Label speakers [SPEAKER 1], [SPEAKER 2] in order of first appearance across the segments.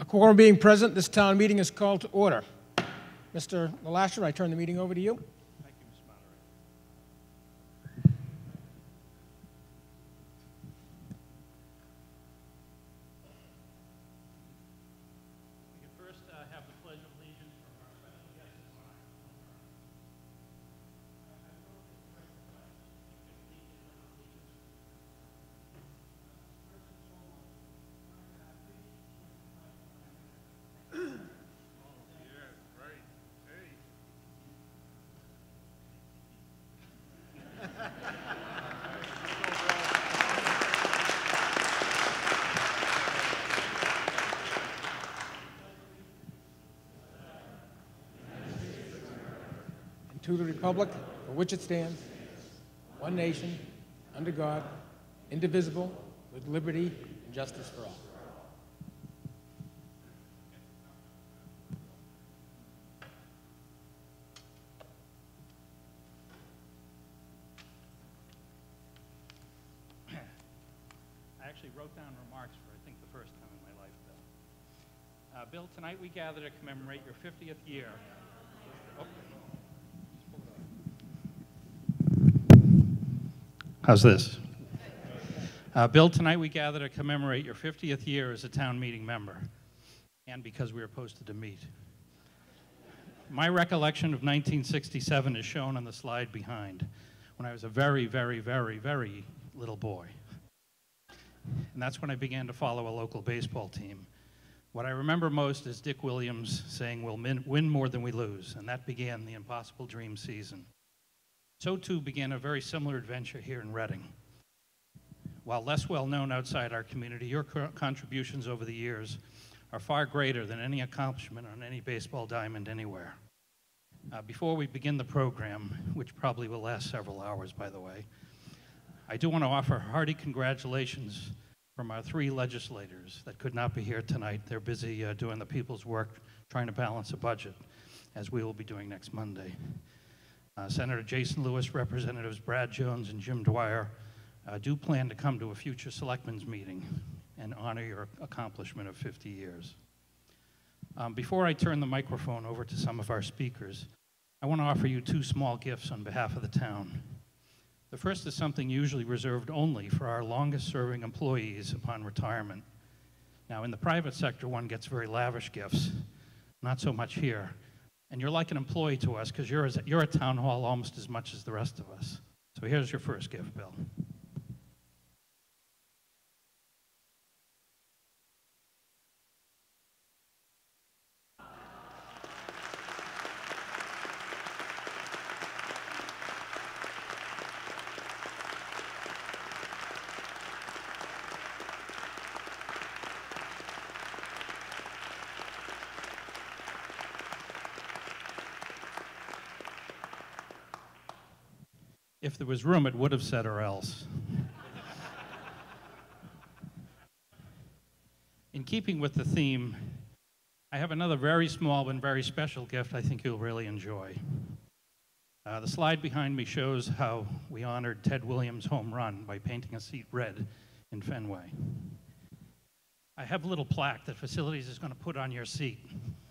[SPEAKER 1] quorum being present, this town meeting is called to order. Mr. LeLacheur, I turn the meeting over to you.
[SPEAKER 2] Thank you, Mr. Moderator. We can first have the Pledge of Allegiance from our special guest.
[SPEAKER 1] To the republic for which it stands, one nation, under God, indivisible, with liberty and justice for all.
[SPEAKER 2] I actually wrote down remarks for, I think, the first time in my life, Bill. Bill, tonight we gather to commemorate your 50th year. Oh. How's this? Bill, tonight we gather to commemorate your 50th year as a town meeting member, and because we were posted to meet. My recollection of 1967 is shown on the slide behind, when I was a very, very, very, very little boy. And that's when I began to follow a local baseball team. What I remember most is Dick Williams saying, "We'll win more than we lose," and that began the Impossible Dream season. So too began a very similar adventure here in Reading. While less well known outside our community, your contributions over the years are far greater than any accomplishment on any baseball diamond anywhere. Before we begin the program, which probably will last several hours, by the way, I do want to offer hearty congratulations from our three legislators that could not be here tonight. They're busy doing the people's work, trying to balance a budget, as we will be doing next Monday. Senator Jason Lewis, Representatives Brad Jones and Jim Dwyer do plan to come to a future selectmen's meeting and honor your accomplishment of 50 years. Before I turn the microphone over to some of our speakers, I want to offer you two small gifts on behalf of the town. The first is something usually reserved only for our longest-serving employees upon retirement. Now, in the private sector, one gets very lavish gifts, not so much here. And you're like an employee to us because you're at town hall almost as much as the rest of us. So here's your first gift, Bill. If there was room, it would have said "or else." In keeping with the theme, I have another very small and very special gift I think you'll really enjoy. The slide behind me shows how we honored Ted Williams' home run by painting a seat red in Fenway. I have a little plaque that Facilities is going to put on your seat.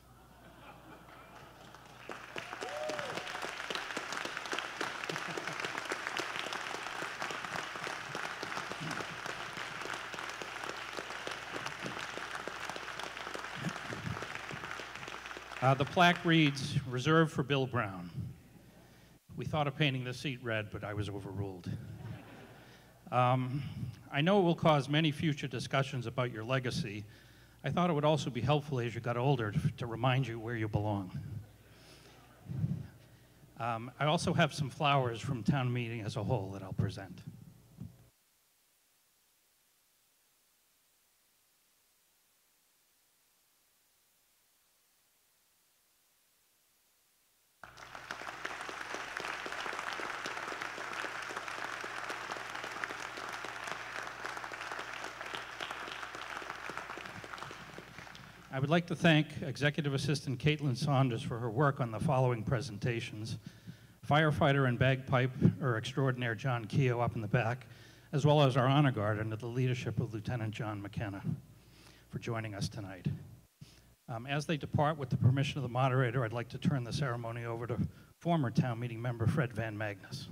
[SPEAKER 2] The plaque reads, "Reserved for Bill Brown." We thought of painting the seat red, but I was overruled. I know it will cause many future discussions about your legacy. I thought it would also be helpful as you got older to remind you where you belong. I also have some flowers from town meeting as a whole that I'll present. I would like to thank Executive Assistant Caitlin Saunders for her work on the following presentations. Firefighter and bagpipe extraordinaire John Keogh up in the back, as well as our honor guard under the leadership of Lieutenant John McKenna, for joining us tonight. As they depart, with the permission of the moderator, I'd like to turn the ceremony over to former town meeting member Fred Van Magnus.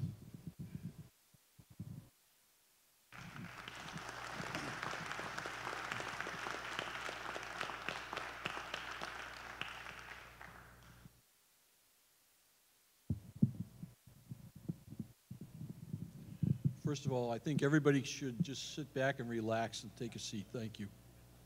[SPEAKER 3] First of all, I think everybody should just sit back and relax and take a seat. Thank you.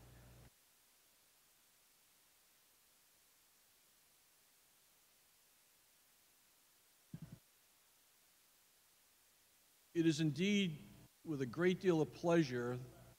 [SPEAKER 3] It is indeed with a great deal of pleasure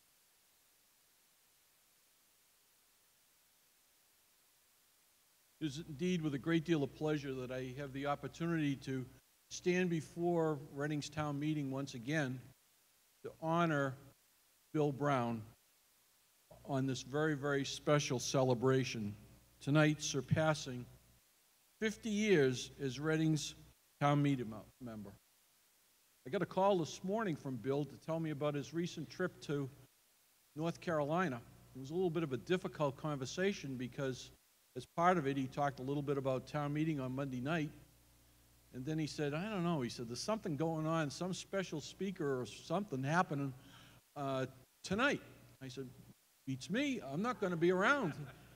[SPEAKER 3] that I have the opportunity to stand before Reading's town meeting once again to honor Bill Brown on this very, very special celebration, tonight surpassing 50 years as Reading's town meeting member. I got a call this morning from Bill to tell me about his recent trip to North Carolina. It was a little bit of a difficult conversation because as part of it, he talked a little bit about town meeting on Monday night. And then he said, I don't know, he said, there's something going on, some special speaker or something happening tonight. I said, beats me, I'm not going to be around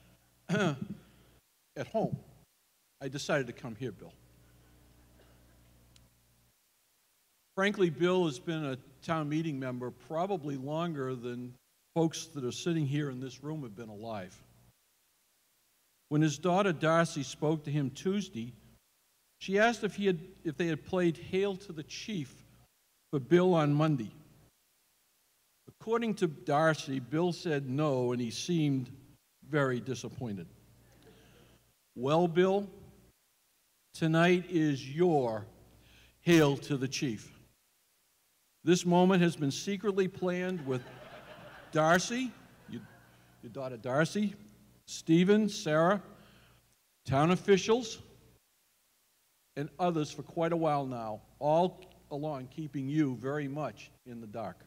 [SPEAKER 3] at home. I decided to come here, Bill. Frankly, Bill has been a town meeting member probably longer than folks that are sitting here in this room have been alive. When his daughter Darcy spoke to him Tuesday, she asked if they had played Hail to the Chief for Bill on Monday. According to Darcy, Bill said no, and he seemed very disappointed. Well, Bill, tonight is your Hail to the Chief. This moment has been secretly planned with Darcy, your daughter Darcy, Stephen, Sarah, town officials, and others for quite a while now, all along keeping you very much in the dark.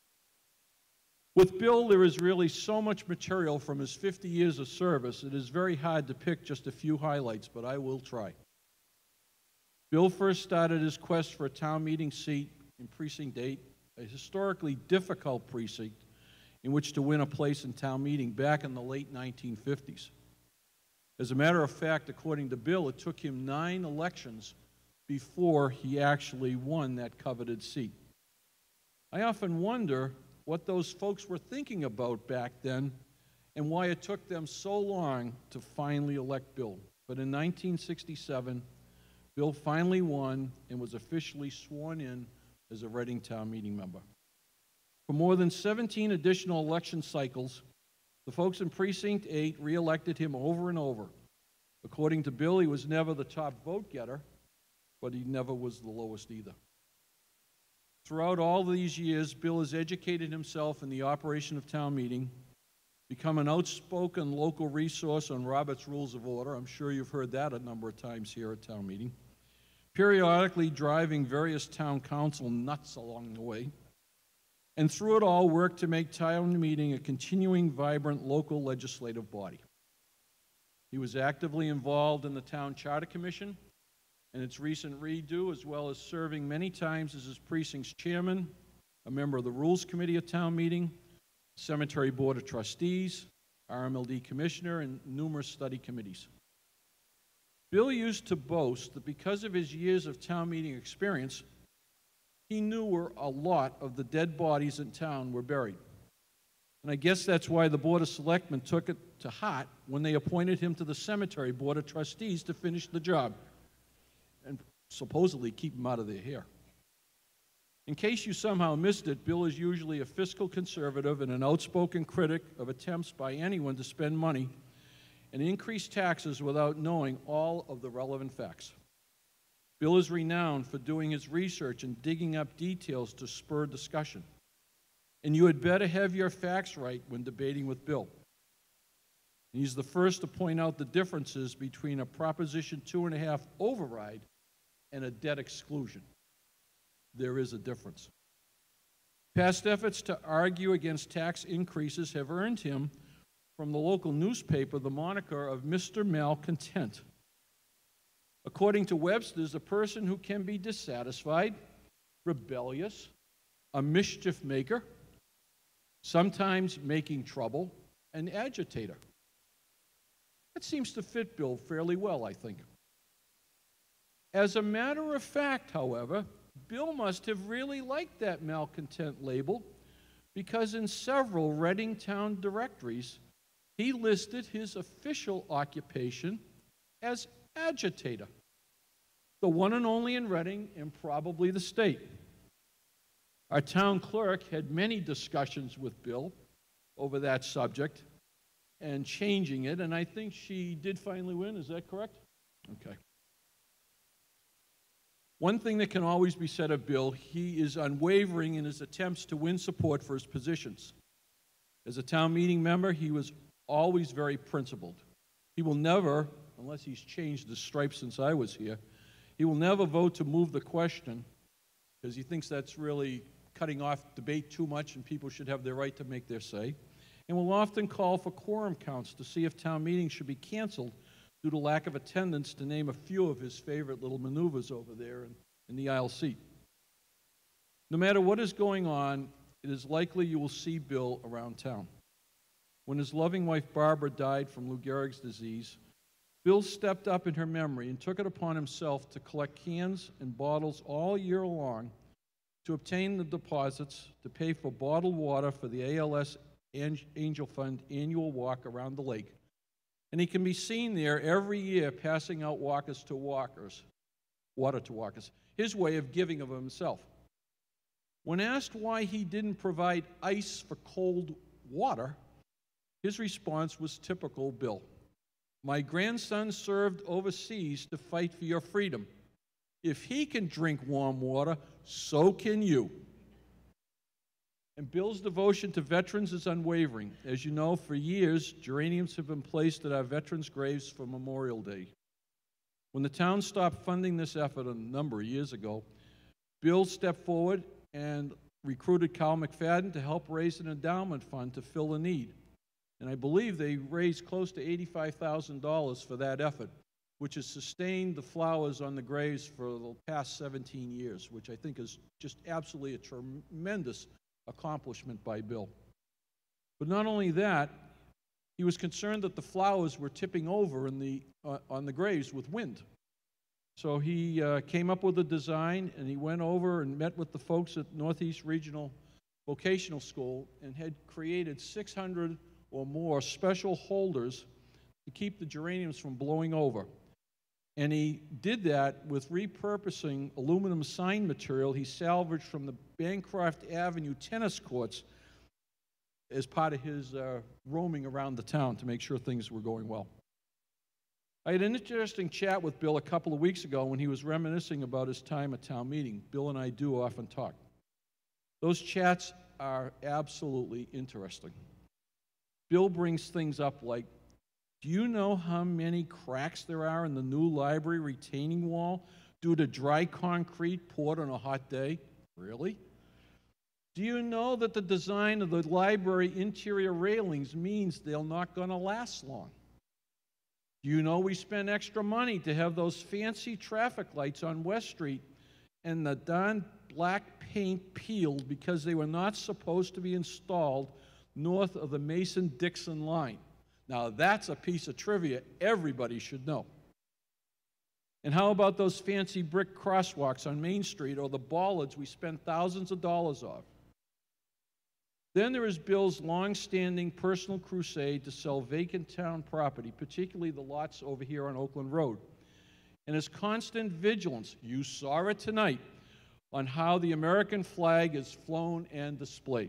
[SPEAKER 3] With Bill, there is really so much material from his 50 years of service, it is very hard to pick just a few highlights, but I will try. Bill first started his quest for a town meeting seat in Precinct 8, a historically difficult precinct in which to win a place in town meeting back in the late 1950s. As a matter of fact, according to Bill, it took him 9 elections before he actually won that coveted seat. I often wonder what those folks were thinking about back then and why it took them so long to finally elect Bill. But in 1967, Bill finally won and was officially sworn in as a Reading town meeting member. For more than 17 additional election cycles, the folks in Precinct 8 re-elected him over and over. According to Bill, he was never the top vote getter, but he never was the lowest either. Throughout all these years, Bill has educated himself in the operation of town meeting, become an outspoken local resource on Robert's Rules of Order. I'm sure you've heard that a number of times here at town meeting. Periodically driving various town council nuts along the way. And through it all, worked to make town meeting a continuing, vibrant local legislative body. He was actively involved in the Town Charter Commission and its recent redo, as well as serving many times as his precinct's chairman, a member of the Rules Committee at town meeting, Cemetery Board of Trustees, RMLD Commissioner, and numerous study committees. Bill used to boast that because of his years of town meeting experience, he knew where a lot of the dead bodies in town were buried. And I guess that's why the Board of Selectmen took it to heart when they appointed him to the Cemetery Board of Trustees to finish the job and supposedly keep him out of their hair. In case you somehow missed it, Bill is usually a fiscal conservative and an outspoken critic of attempts by anyone to spend money and increase taxes without knowing all of the relevant facts. Bill is renowned for doing his research and digging up details to spur discussion. And you had better have your facts right when debating with Bill. And he's the first to point out the differences between a Proposition 2.5 override and a debt exclusion. There is a difference. Past efforts to argue against tax increases have earned him from the local newspaper the moniker of Mr. Malcontent. According to Webster's, a person who can be dissatisfied, rebellious, a mischief maker, sometimes making trouble, an agitator. That seems to fit Bill fairly well, I think. As a matter of fact, however, Bill must have really liked that malcontent label, because in several Reading town directories, he listed his official occupation as agitator, the one and only in Reading and probably the state. Our town clerk had many discussions with Bill over that subject and changing it, and I think she did finally win. Is that correct? Okay. One thing that can always be said of Bill, he is unwavering in his attempts to win support for his positions. As a town meeting member, he was always very principled. He will never, unless he's changed his stripes since I was here, he will never vote to move the question because he thinks that's really cutting off debate too much and people should have their right to make their say, and will often call for quorum counts to see if town meetings should be canceled due to lack of attendance, to name a few of his favorite little maneuvers over there in the aisle seat. No matter what is going on, it is likely you will see Bill around town. When his loving wife Barbara died from Lou Gehrig's disease, Bill stepped up in her memory and took it upon himself to collect cans and bottles all year long to obtain the deposits to pay for bottled water for the ALS Angel Fund annual walk around the lake. And he can be seen there every year passing out water to walkers, his way of giving of himself. When asked why he didn't provide ice for cold water, his response was typical Bill. My grandson served overseas to fight for your freedom. If he can drink warm water, so can you. And Bill's devotion to veterans is unwavering. As you know, for years, geraniums have been placed at our veterans' graves for Memorial Day. When the town stopped funding this effort a number of years ago, Bill stepped forward and recruited Carl McFadden to help raise an endowment fund to fill the need. And I believe they raised close to $85,000 for that effort, which has sustained the flowers on the graves for the past 17 years, which I think is just absolutely a tremendous accomplishment by Bill. But not only that, he was concerned that the flowers were tipping over on the graves with wind. So he came up with a design, and he went over and met with the folks at Northeast Regional Vocational School and had created 600 or more special holders to keep the geraniums from blowing over. And he did that with repurposing aluminum sign material he salvaged from the Bancroft Avenue tennis courts as part of his roaming around the town to make sure things were going well. I had an interesting chat with Bill a couple of weeks ago when he was reminiscing about his time at town meeting. Bill and I do often talk. Those chats are absolutely interesting. Bill brings things up like, do you know how many cracks there are in the new library retaining wall due to dry concrete poured on a hot day? Really? Do you know that the design of the library interior railings means they're not going to last long? Do you know we spend extra money to have those fancy traffic lights on West Street and the darn black paint peeled because they were not supposed to be installed north of the Mason-Dixon line? Now, that's a piece of trivia everybody should know. And how about those fancy brick crosswalks on Main Street or the bollards we spent thousands of dollars on? Then there is Bill's long-standing personal crusade to sell vacant town property, particularly the lots over here on Oakland Road, and his constant vigilance, you saw it tonight, on how the American flag is flown and displayed.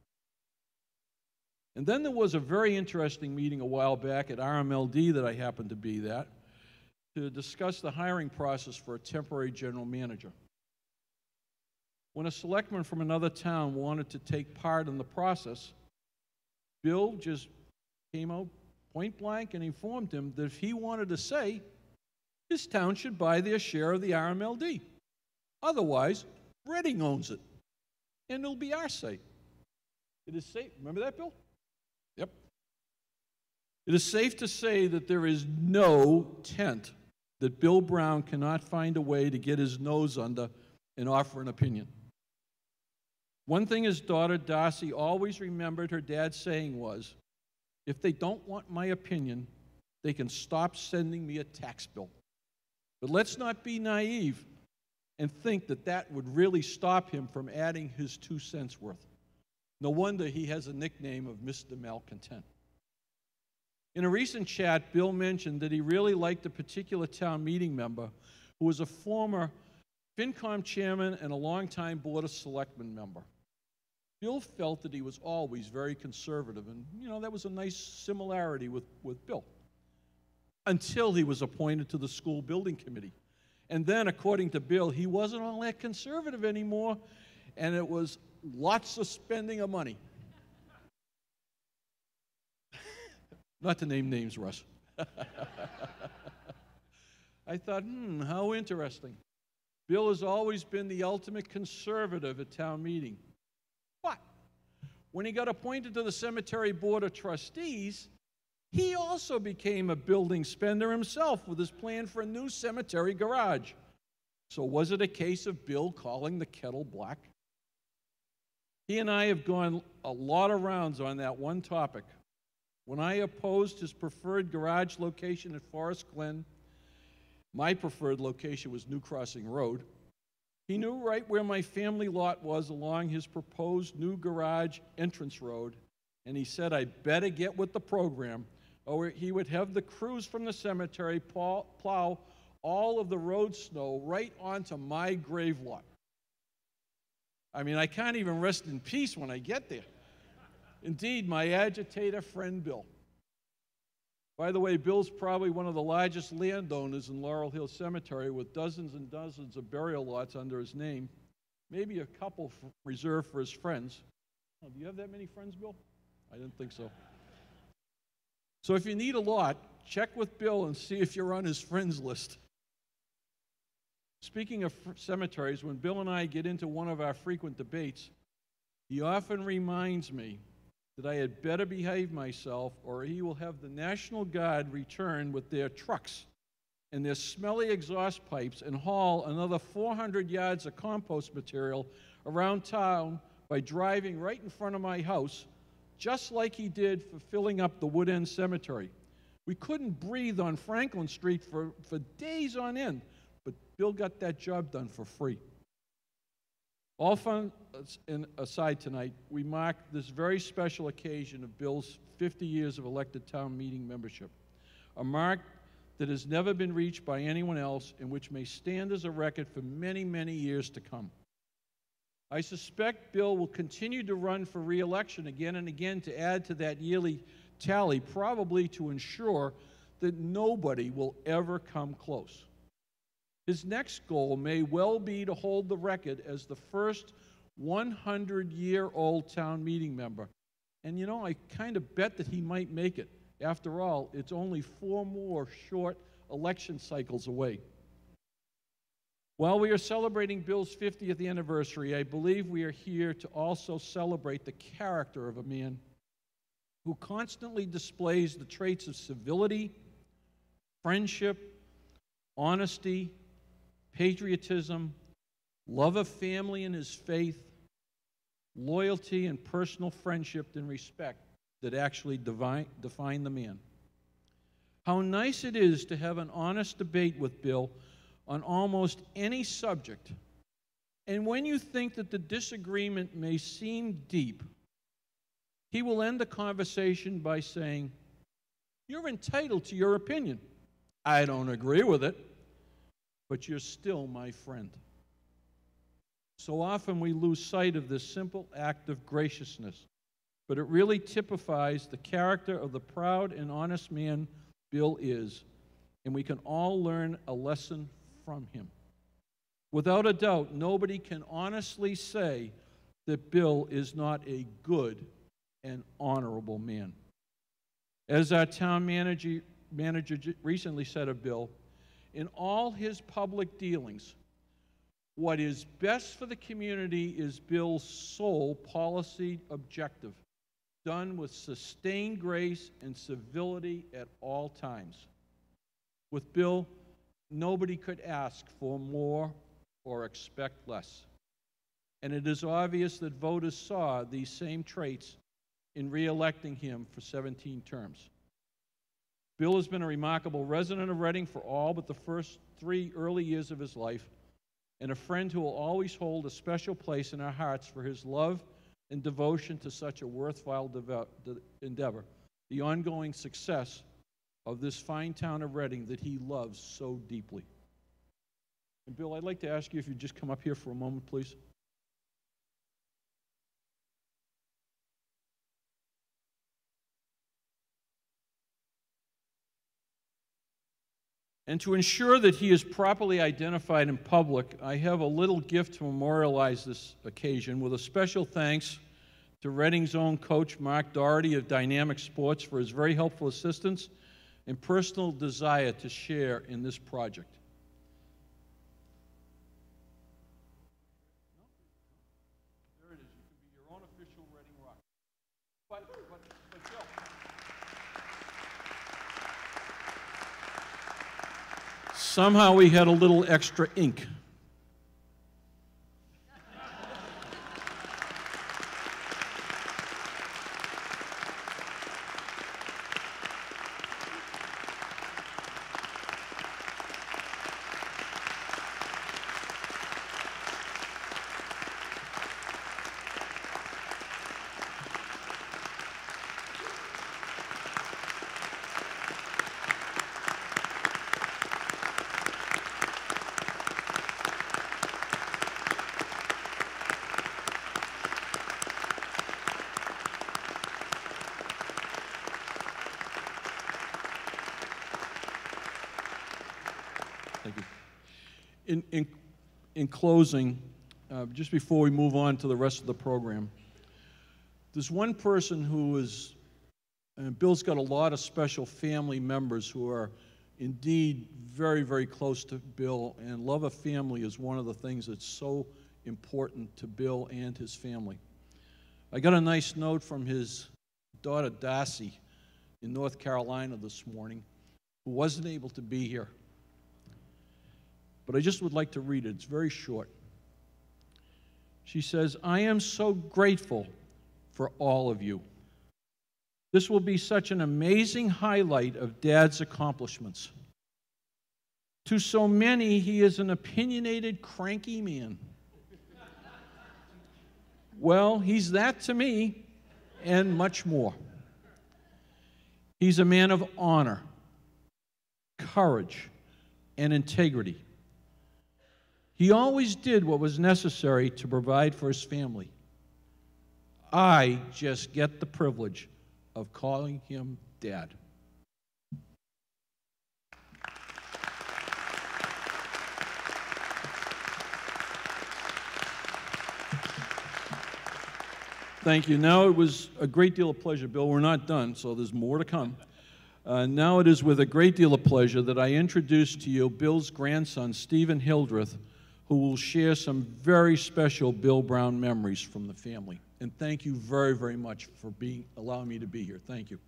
[SPEAKER 3] And then there was a very interesting meeting a while back at RMLD that I happened to be at to discuss the hiring process for a temporary general manager. When a selectman from another town wanted to take part in the process, Bill just came out point blank and informed him that if he wanted to say, his town should buy their share of the RMLD. Otherwise, Reading owns it, and it'll be our say. It is safe. Remember that, Bill? Yep. It is safe to say that there is no tent that Bill Brown cannot find a way to get his nose under and offer an opinion. One thing his daughter Darcy always remembered her dad saying was, if they don't want my opinion, they can stop sending me a tax bill. But let's not be naive and think that that would really stop him from adding his 2 cents worth. No wonder he has a nickname of Mr. Malcontent. In a recent chat, Bill mentioned that he really liked a particular town meeting member who was a former FinCom chairman and a longtime Board of Selectmen member. Bill felt that he was always very conservative, and, that was a nice similarity with Bill, until he was appointed to the school building committee. And then, according to Bill, he wasn't all that conservative anymore, and it was lots of spending of money. Not to name names, Russ. I thought, how interesting. Bill has always been the ultimate conservative at town meeting. But when he got appointed to the Cemetery Board of Trustees, he also became a building spender himself with his plan for a new cemetery garage. So was it a case of Bill calling the kettle black? He and I have gone a lot of rounds on that one topic. When I opposed his preferred garage location at Forest Glen, my preferred location was New Crossing Road. He knew right where my family lot was along his proposed new garage entrance road, and he said I better get with the program, or he would have the crews from the cemetery plow all of the road snow right onto my grave lot. I mean, I can't even rest in peace when I get there. Indeed, my agitator friend Bill. By the way, Bill's probably one of the largest landowners in Laurel Hill Cemetery with dozens and dozens of burial lots under his name, maybe a couple reserved for his friends. Oh, do you have that many friends, Bill? I didn't think so. So if you need a lot, check with Bill and see if you're on his friends list. Speaking of cemeteries, when Bill and I get into one of our frequent debates, he often reminds me that I had better behave myself or he will have the National Guard return with their trucks and their smelly exhaust pipes and haul another 400 yards of compost material around town by driving right in front of my house, just like he did for filling up the Wood End Cemetery. We couldn't breathe on Franklin Street for days on end, but Bill got that job done for free. All fun aside tonight, we mark this very special occasion of Bill's 50 years of elected town meeting membership, a mark that has never been reached by anyone else and which may stand as a record for many, many years to come. I suspect Bill will continue to run for re-election again and again to add to that yearly tally, probably to ensure that nobody will ever come close. His next goal may well be to hold the record as the first 100-year-old town meeting member. And I kind of bet that he might make it. After all, it's only 4 more short election cycles away. While we are celebrating Bill's 50th anniversary, I believe we are here to also celebrate the character of a man who constantly displays the traits of civility, friendship, honesty, patriotism, love of family and his faith, loyalty and personal friendship and respect that actually define the man. How nice it is to have an honest debate with Bill on almost any subject. And when you think that the disagreement may seem deep, he will end the conversation by saying, "You're entitled to your opinion. I don't agree with it, but you're still my friend." So often we lose sight of this simple act of graciousness, but it really typifies the character of the proud and honest man Bill is, and we can all learn a lesson from him. Without a doubt, nobody can honestly say that Bill is not a good and honorable man. As our town manager recently said of Bill, in all his public dealings, what is best for the community is Bill's sole policy objective. done with sustained grace and civility at all times. With Bill, nobody could ask for more or expect less. And it is obvious that voters saw these same traits in re-electing him for 17 terms. Bill has been a remarkable resident of Reading for all but the first 3 early years of his life, and a friend who will always hold a special place in our hearts for his love and devotion to such a worthwhile endeavor, the ongoing success of this fine town of Reading that he loves so deeply. And Bill, I'd like to ask you if you'd just come up here for a moment, please. And to ensure that he is properly identified in public, I have a little gift to memorialize this occasion with a special thanks to Reading's own coach, Mark Doherty of Dynamic Sports, for his very helpful assistance and personal desire to share in this project. There it is. You can be your own official Reading Rock. But Bill, somehow we had a little extra ink. Thank you. In closing, just before we move on to the rest of the program, there's one person who is, Bill's got a lot of special family members who are indeed very, very close to Bill, and love of family is one of the things that's so important to Bill and his family. I got a nice note from his daughter Darcy in North Carolina this morning, who wasn't able to be here. But I just would like to read it. It's very short. She says, "I am so grateful for all of you. This will be such an amazing highlight of Dad's accomplishments. To so many, he is an opinionated, cranky man. Well, he's that to me, and much more. He's a man of honor, courage, and integrity. He always did what was necessary to provide for his family. I just get the privilege of calling him Dad." Thank you. Now it was a great deal of pleasure, Bill. We're not done, so there's more to come. Now it is with a great deal of pleasure that I introduce to you Bill's grandson, Stephen Hildreth, who will share some very special Bill Brown memories from the family. And thank you very, very much for allowing me to be here. Thank you.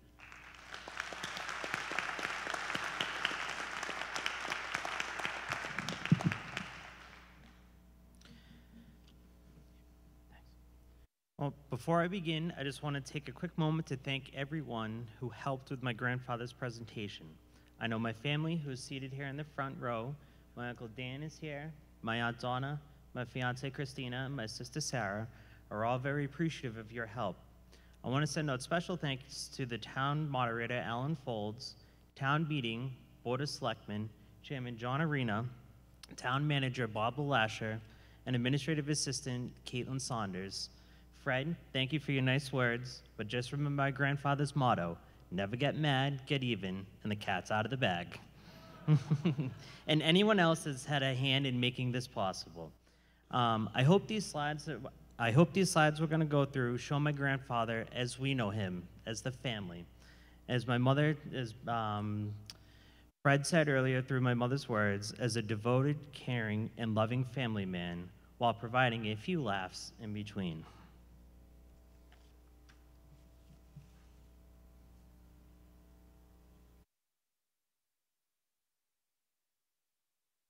[SPEAKER 4] Well, before I begin, I just want to take a quick moment to thank everyone who helped with my grandfather's presentation. I know my family, who is seated here in the front row. My Uncle Dan is here. My Aunt Donna, my fiancée Christina, and my sister Sarah are all very appreciative of your help. I want to send out special thanks to the town moderator, Alan Folds, town meeting, Board of Selectmen, Chairman John Arena, town manager Bob Lasher, and administrative assistant Caitlin Saunders. Fred, thank you for your nice words, but just remember my grandfather's motto, never get mad, get even, and the cat's out of the bag. And anyone else that's had a hand in making this possible. I hope these slides we're going to go through show my grandfather as we know him, as the family. As my mother, as Fred said earlier through my mother's words, as a devoted, caring, and loving family man, while providing a few laughs in between.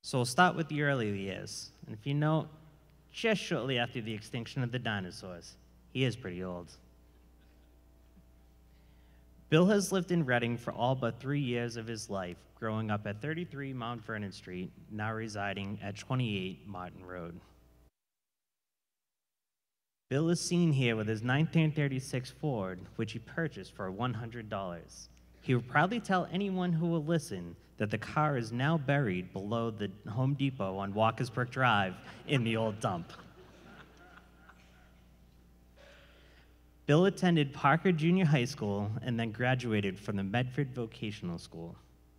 [SPEAKER 4] So we'll start with the early years. And if you note, just shortly after the extinction of the dinosaurs. He is pretty old. Bill has lived in Reading for all but 3 years of his life, growing up at 33 Mount Vernon Street, now residing at 28 Martin Road. Bill is seen here with his 1936 Ford, which he purchased for $100. He will proudly tell anyone who will listen that the car is now buried below the Home Depot on Walkersburg Drive in the old dump. Bill attended Parker Junior High School and then graduated from the Medford Vocational School.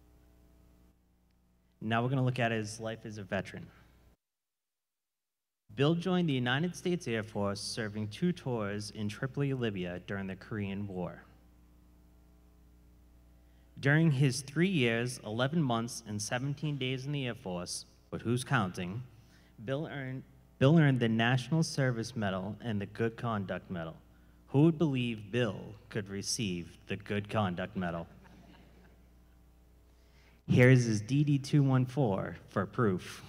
[SPEAKER 4] Now we're going to look at his life as a veteran. Bill joined the United States Air Force, serving 2 tours in Tripoli, Libya during the Korean War. During his 3 years, 11 months, and 17 days in the Air Force, but who's counting, Bill earned the National Service Medal and the Good Conduct Medal. Who would believe Bill could receive the Good Conduct Medal? Here's his DD-214 for proof.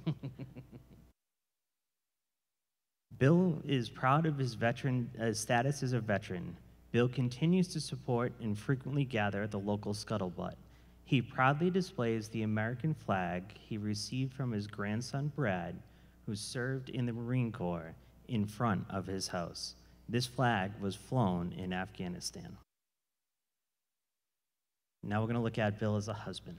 [SPEAKER 4] Bill is proud of his status as a veteran. Bill continues to support and frequently gather at the local scuttlebutt. He proudly displays the American flag he received from his grandson Brad, who served in the Marine Corps, in front of his house. This flag was flown in Afghanistan. Now we're going to look at Bill as a husband.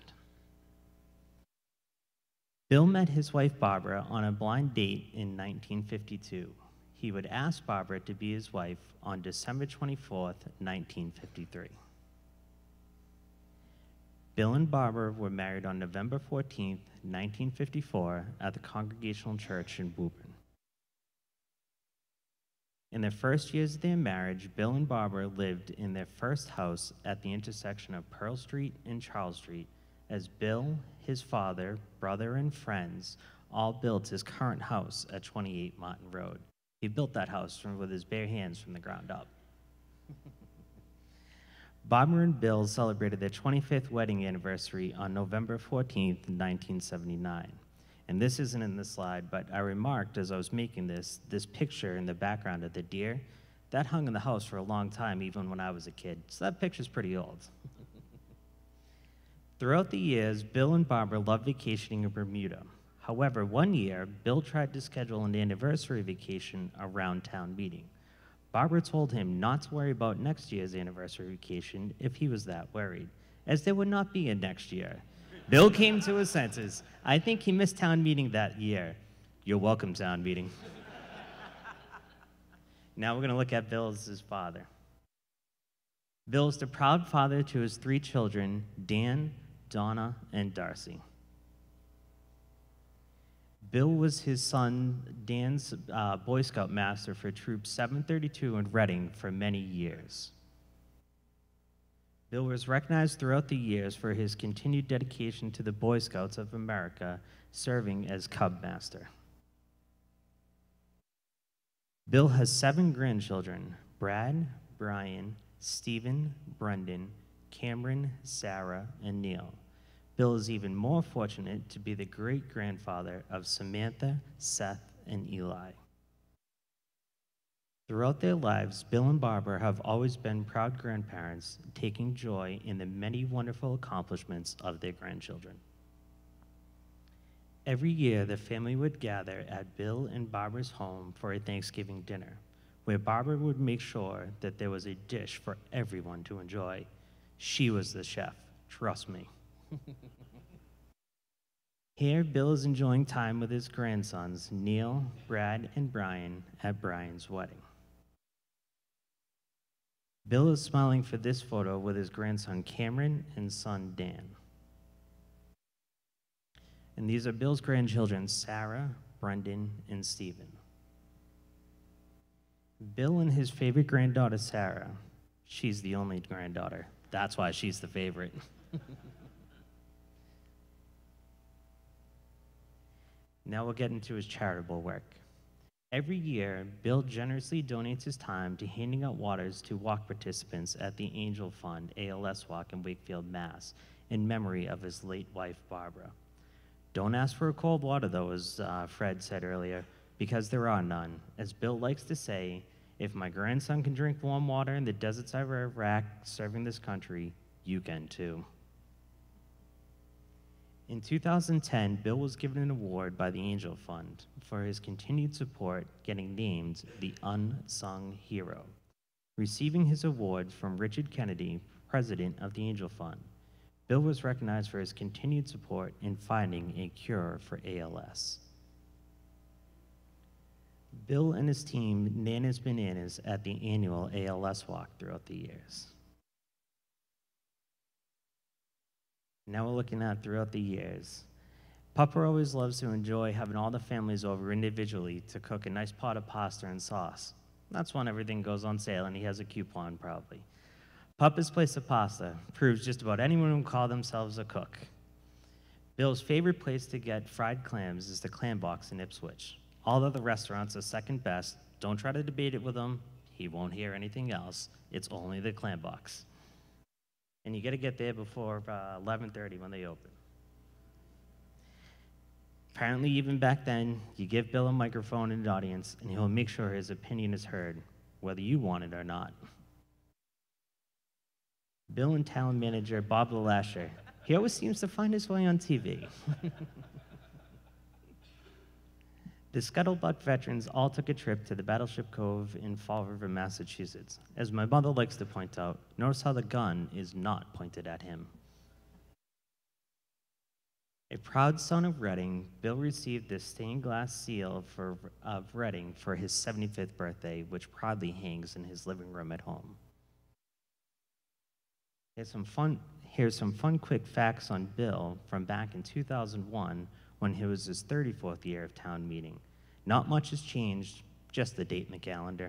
[SPEAKER 4] Bill met his wife Barbara on a blind date in 1952. He would ask Barbara to be his wife on December 24th, 1953. Bill and Barbara were married on November 14th, 1954 at the Congregational Church in Woburn. In the first years of their marriage, Bill and Barbara lived in their first house at the intersection of Pearl Street and Charles Street, as Bill, his father, brother, and friends all built his current house at 28 Martin Road. He built that house with his bare hands from the ground up. Barbara and Bill celebrated their 25th wedding anniversary on November 14th, 1979. And this isn't in the slide, but I remarked as I was making this picture in the background of the deer, that hung in the house for a long time, even when I was a kid. So that picture's pretty old. Throughout the years, Bill and Barbara loved vacationing in Bermuda. However, one year, Bill tried to schedule an anniversary vacation around town meeting. Barbara told him not to worry about next year's anniversary vacation if he was that worried, as there would not be a next year. Bill came to his senses. I think he missed town meeting that year. You're welcome, town meeting. Now we're going to look at Bill as his father. Bill is the proud father to his 3 children, Dan, Donna, and Darcy. Bill was his son Dan's Boy Scout master for Troop 732 in Reading for many years. Bill was recognized throughout the years for his continued dedication to the Boy Scouts of America, serving as Cub Master. Bill has 7 grandchildren: Brad, Brian, Stephen, Brendan, Cameron, Sarah, and Neil. Bill is even more fortunate to be the great-grandfather of Samantha, Seth, and Eli. Throughout their lives, Bill and Barbara have always been proud grandparents, taking joy in the many wonderful accomplishments of their grandchildren. Every year, the family would gather at Bill and Barbara's home for a Thanksgiving dinner, where Barbara would make sure that there was a dish for everyone to enjoy. She was the chef, trust me. Here, Bill is enjoying time with his grandsons, Neil, Brad, and Brian, at Brian's wedding. Bill is smiling for this photo with his grandson Cameron and son Dan. And these are Bill's grandchildren, Sarah, Brendan, and Stephen. Bill and his favorite granddaughter, Sarah. She's the only granddaughter. That's why she's the favorite. Now we'll get into his charitable work. Every year, Bill generously donates his time to handing out waters to walk participants at the Angel Fund ALS Walk in Wakefield, Mass., in memory of his late wife, Barbara. Don't ask for a cold water, though, as Fred said earlier, because there are none. As Bill likes to say, if my grandson can drink warm water in the deserts of Iraq serving this country, you can too. In 2010, Bill was given an award by the Angel Fund for his continued support, getting named the Unsung Hero, receiving his award from Richard Kennedy, president of the Angel Fund. Bill was recognized for his continued support in finding a cure for ALS. Bill and his team nanas bananas at the annual ALS walk throughout the years. Now we're looking at throughout the years. Papa always loves to enjoy having all the families over individually to cook a nice pot of pasta and sauce. That's when everything goes on sale and he has a coupon probably. Papa's place of pasta proves just about anyone who can call themselves a cook. Bill's favorite place to get fried clams is the Clam Box in Ipswich. All other restaurants are second best. Don't try to debate it with him. He won't hear anything else. It's only the Clam Box. And you got to get there before 11:30 when they open. Apparently, even back then, you give Bill a microphone in the audience, and he'll make sure his opinion is heard, whether you want it or not. Bill and talent manager Bob LeLasher, he always seems to find his way on TV. The Scuttlebutt veterans all took a trip to the Battleship Cove in Fall River, Massachusetts. As my mother likes to point out, notice how the gun is not pointed at him. A proud son of Reading, Bill received the stained glass seal of Reading for his 75th birthday, which proudly hangs in his living room at home. Here's some fun quick facts on Bill from back in 2001 when it was his 34th year of town meeting. Not much has changed, just the date in the calendar.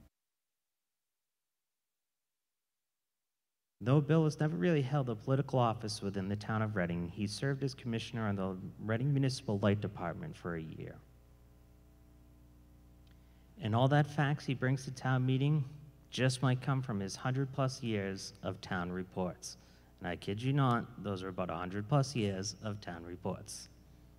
[SPEAKER 4] Though Bill has never really held a political office within the town of Reading, he served as commissioner on the Reading Municipal Light Department for a year. And all that facts he brings to town meeting just might come from his 100+ years of town reports. And I kid you not, those are about 100+ years of town reports.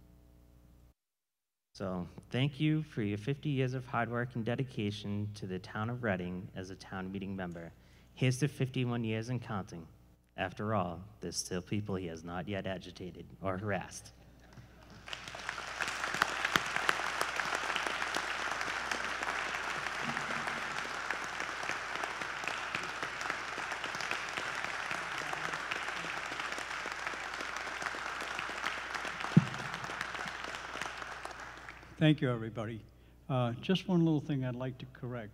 [SPEAKER 4] So thank you for your 50 years of hard work and dedication to the town of Reading as a town meeting member. Here's to 51 years and counting. After all, there's still people he has not yet agitated or harassed.
[SPEAKER 5] Thank you, everybody. Just one little thing I'd like to correct.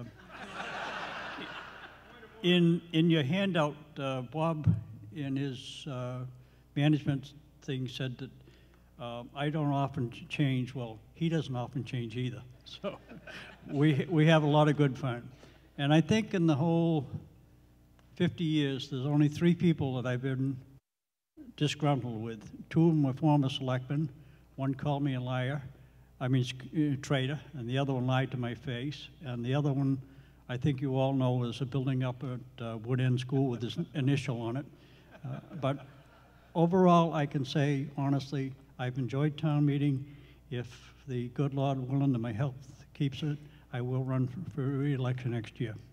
[SPEAKER 5] In your handout, Bob, in his management thing, said that I don't often change. Well, he doesn't often change either. So we have a lot of good fun. And I think in the whole 50 years, there's only 3 people that I've been disgruntled with. 2 of them were former selectmen. One called me a liar. Traitor, and the other one lied to my face, and the other one, I think you all know, is a building up at Wood End School with his initial on it. But overall, I can say, honestly, I've enjoyed town meeting. If the good Lord willing and my health keeps it, I will run for re-election next year.